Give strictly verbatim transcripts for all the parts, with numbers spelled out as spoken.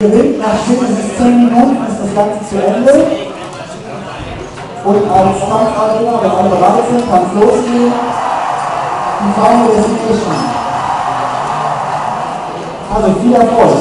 gewinnt. Nach spätestens zehn Minuten ist das Ganze zu Ende. Und als Tanzarena, wenn alle bereit sind, kann es losgehen. Die Final Destination. Also viel Erfolg.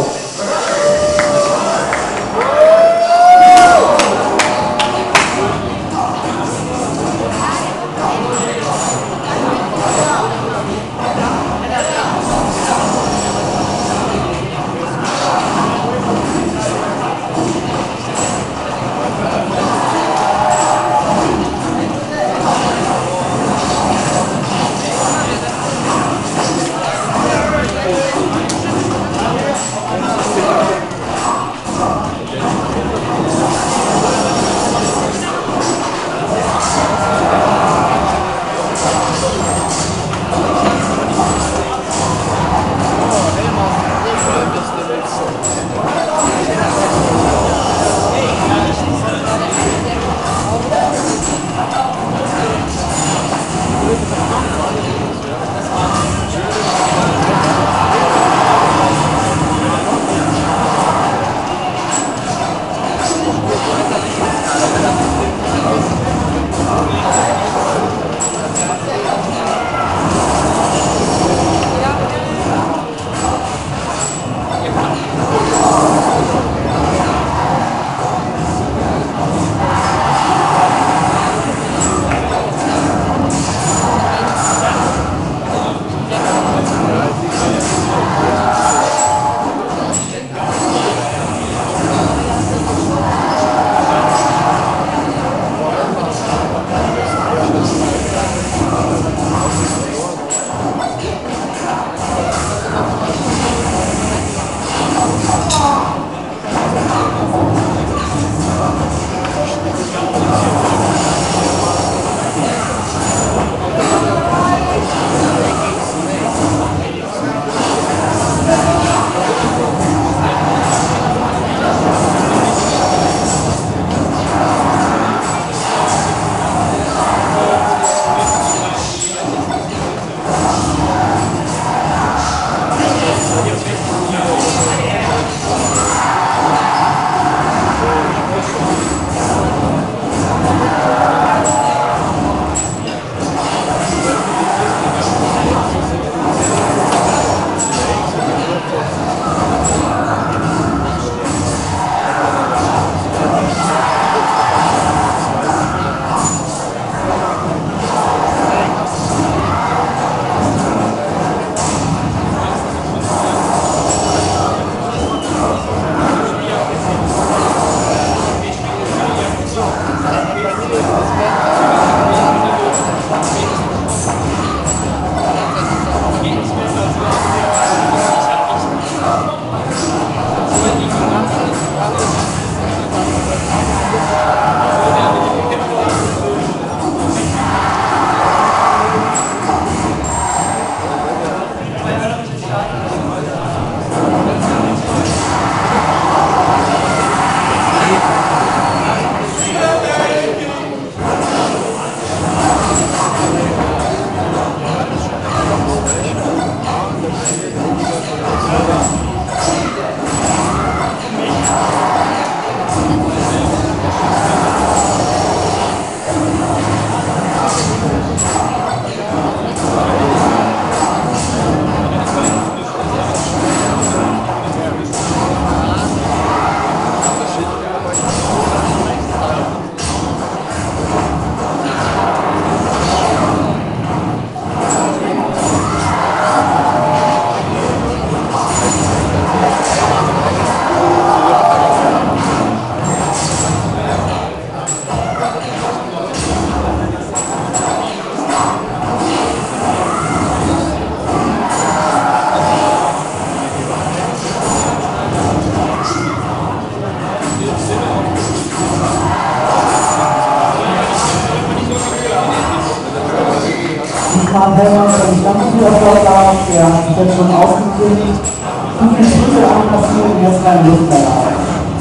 Karl Hellmann, der nicht ganz so viel Erfolg gehabt, der hat sich jetzt schon ausgekündigt. Zu viele Schritte anpassiert und jetzt keine Lust mehr haben.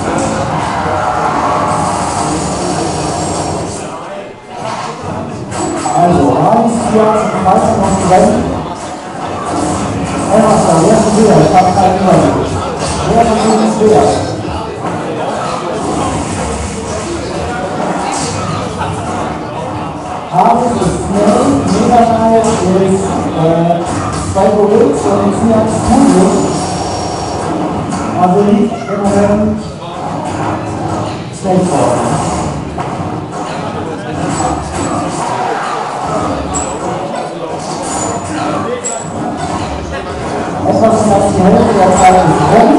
Also, eins, vier, Kreis noch drin. Wer macht da? Wer ist der? Ich habe keinen Überblick. Wer ist der? Favorit von Fiat Punto. Also liegt im Moment schlecht vor. Etwas mehr als die Hälfte der Zeit ist rum.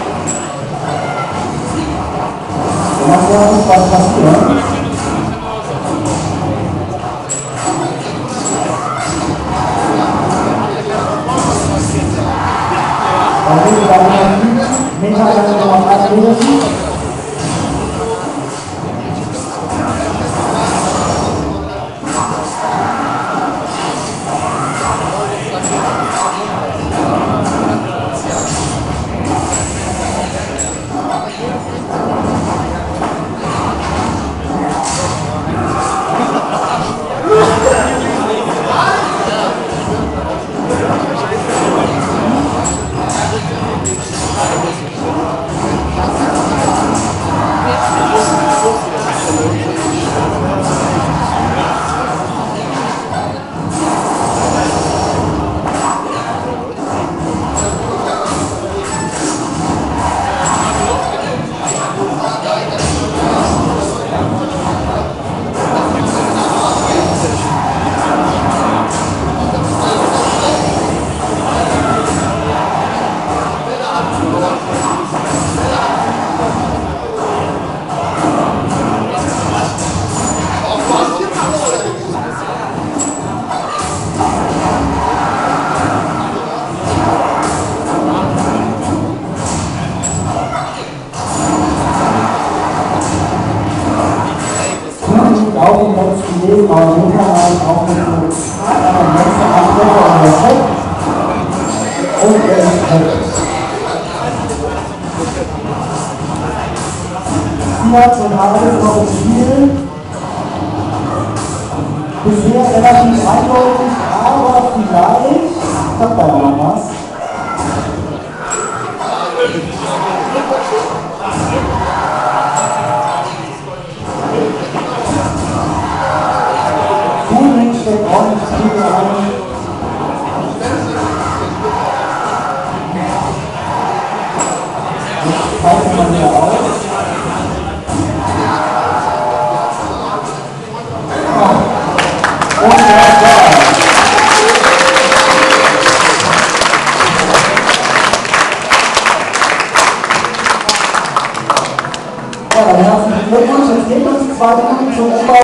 Und dann wird uns was passieren. Dann sind wir dann miteinander noch ablösen. Auch im letzten Leben, aber Hinterhalt auch mit dem letzten Abschnitt an der Zeit. Und er ist fertig. Fiat und alles noch im Spiel. Bisher relativ eindeutig, aber vielleicht kommt da noch was. Steckt ordentlich Spiegel ein. Jetzt zeigen wir wieder auf. Und der ist da. Ja, dann herzlichen Glückwunsch. Jetzt geht uns die zweite Runde zum Umbau.